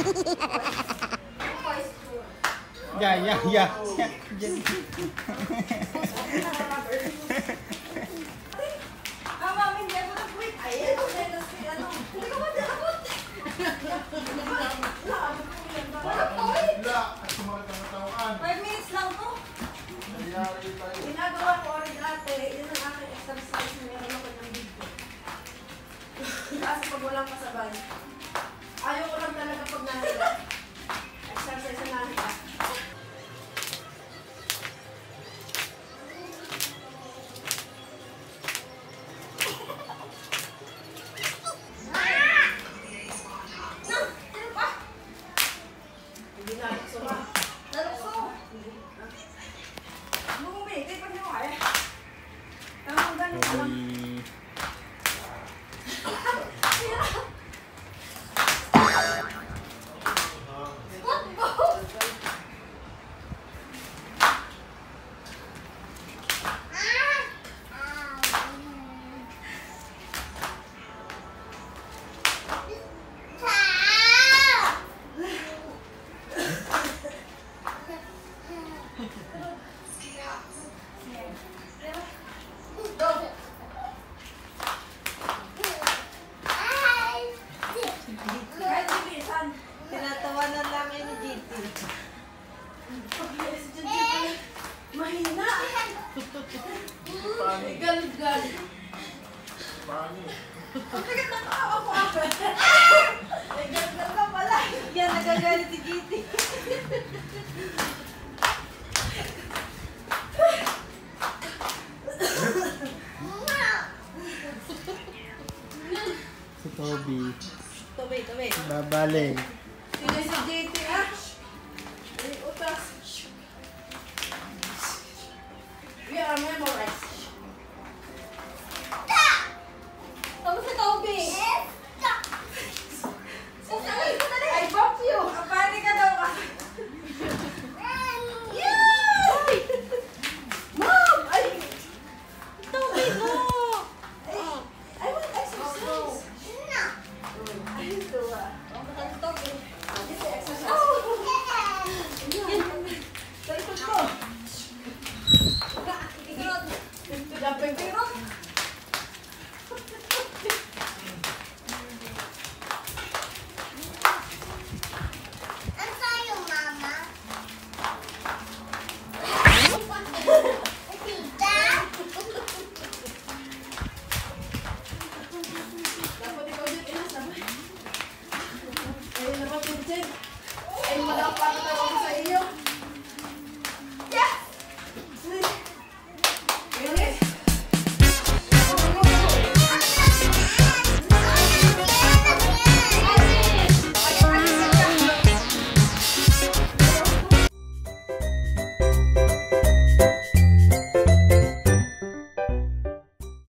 Ya. Ginagawa ko rin dati, yun ang aking exercise na meron ako ng video. Kasi pag walang kasabay, ayaw ko lang talaga pag nahila. Exercise na nahila. Hindi na, suma. Nalukso. Tinatawanan lang ni GT. Mahina! Galgal! Ang bigat na tao ako ako! May galgal ka pala! Yan, nagagalit si GT. Si Toby. Tuloy. Babalik. Sino si JT ah? Ay, utas! We are memorized. Tapos si Toby. I bought you! Kapani ka daw ka! Mom! Ay! Toby, no! I want exercise! Ayun to ah. Toby. This is exercise. Sa ikot ko. Jumping pero. Dapat ikaw dyan, inasabay. Ayun na ba, Vincent? Ay, malapit